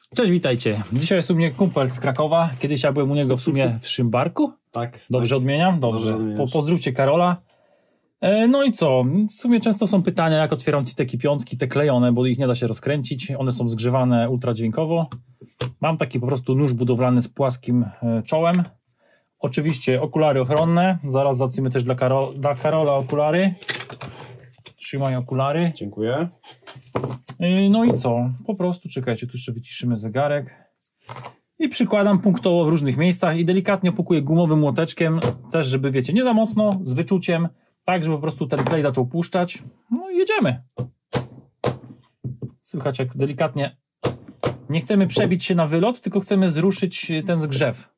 Cześć, witajcie. Dzisiaj jest u mnie kumpel z Krakowa. Kiedyś ja byłem u niego w sumie w Szymbarku. Tak. Dobrze tak. odmieniam? Dobrze. Pozdrówcie Karola. No i co? W sumie często są pytania, jak otwieram Citeki piątki, te klejone, bo ich nie da się rozkręcić. One są zgrzewane ultradźwiękowo. Mam taki po prostu nóż budowlany z płaskim czołem. Oczywiście okulary ochronne. Zaraz załatwimy też dla Karola okulary. Trzymaj okulary. Dziękuję. No i co? Po prostu, czekajcie, tu jeszcze wyciszymy zegarek. I przykładam punktowo w różnych miejscach i delikatnie opukuję gumowym młoteczkiem, też żeby, wiecie, nie za mocno, z wyczuciem, tak żeby po prostu ten klej zaczął puszczać. No i jedziemy. Słychać, jak delikatnie nie chcemy przebić się na wylot, tylko chcemy zruszyć ten zgrzew.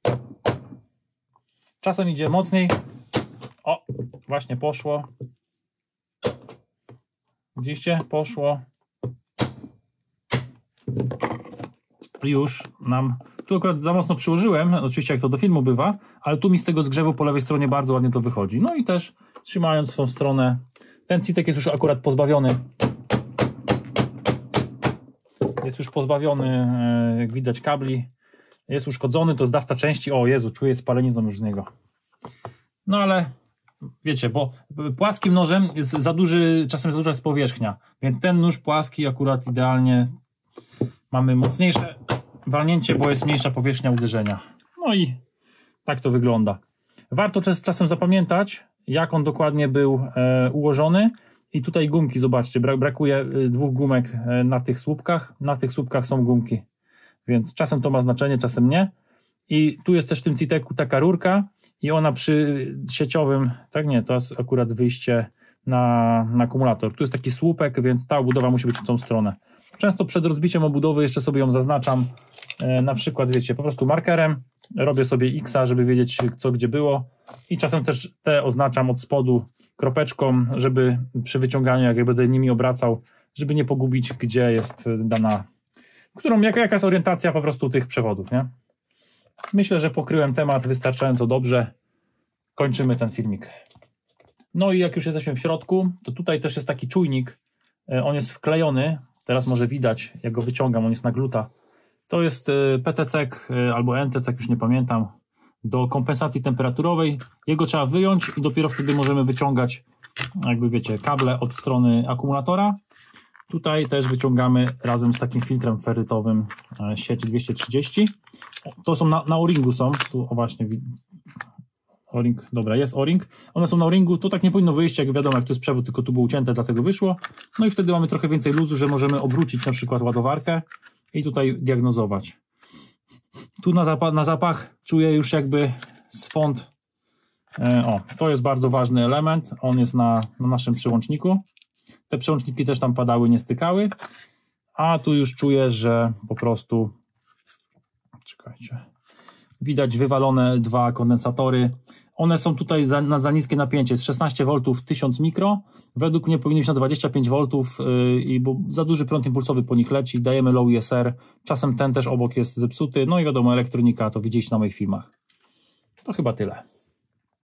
Czasem idzie mocniej. O, właśnie poszło. Widzieliście? Poszło. Już nam... Tu akurat za mocno przyłożyłem, oczywiście jak to do filmu bywa, ale tu mi z tego zgrzewu po lewej stronie bardzo ładnie to wychodzi. No i też trzymając w tą stronę, ten Citek jest już akurat pozbawiony. Jest już pozbawiony, jak widać, kabli. Jest uszkodzony, to jest dawca części. O Jezu, czuję spalenizną już z niego. No ale wiecie, bo płaskim nożem jest za duży, czasem za duża jest powierzchnia, więc ten nóż płaski akurat idealnie mamy mocniejsze walnięcie, bo jest mniejsza powierzchnia uderzenia. No i tak to wygląda. Warto czasem zapamiętać, jak on dokładnie był ułożony. I tutaj gumki, zobaczcie, brakuje dwóch gumek na tych słupkach. Na tych słupkach są gumki, więc czasem to ma znaczenie, czasem nie. I tu jest też w tym Citeku taka rurka i ona przy sieciowym, tak nie, to jest akurat wyjście na akumulator. Tu jest taki słupek, więc ta obudowa musi być w tą stronę. Często przed rozbiciem obudowy jeszcze sobie ją zaznaczam, na przykład wiecie, po prostu markerem, robię sobie X-a, żeby wiedzieć co gdzie było i czasem też te oznaczam od spodu kropeczką, żeby przy wyciąganiu, jak ja będę nimi obracał, żeby nie pogubić gdzie jest dana, jaka jest orientacja po prostu tych przewodów, nie? Myślę, że pokryłem temat wystarczająco dobrze. Kończymy ten filmik. No i jak już jesteśmy w środku, to tutaj też jest taki czujnik. On jest wklejony. Teraz może widać, jak go wyciągam. On jest na gluta. To jest PTC albo NTC, już nie pamiętam, do kompensacji temperaturowej. Jego trzeba wyjąć i dopiero wtedy możemy wyciągać, jakby wiecie, kable od strony akumulatora. Tutaj też wyciągamy razem z takim filtrem ferytowym sieć 230. To są na O-ringu są. Tu o właśnie O-ring, dobra, jest O-ring. One są na O-ringu, to tak nie powinno wyjść, jak wiadomo, jak to jest przewód, tylko tu było ucięte, dlatego wyszło. No i wtedy mamy trochę więcej luzu, że możemy obrócić na przykład ładowarkę i tutaj diagnozować. Tu na zapach czuję już jakby swąd. To jest bardzo ważny element. On jest na naszym przełączniku. Te przełączniki też tam padały, nie stykały. A tu już czuję, że po prostu... Czekajcie. Widać wywalone dwa kondensatory. One są tutaj za niskie napięcie. Jest 16 V 1000 mikro. Według mnie powinno być na 25 V, bo za duży prąd impulsowy po nich leci. Dajemy low ISR. Czasem ten też obok jest zepsuty. No i wiadomo, elektronika, to widzieliście na moich filmach. To chyba tyle.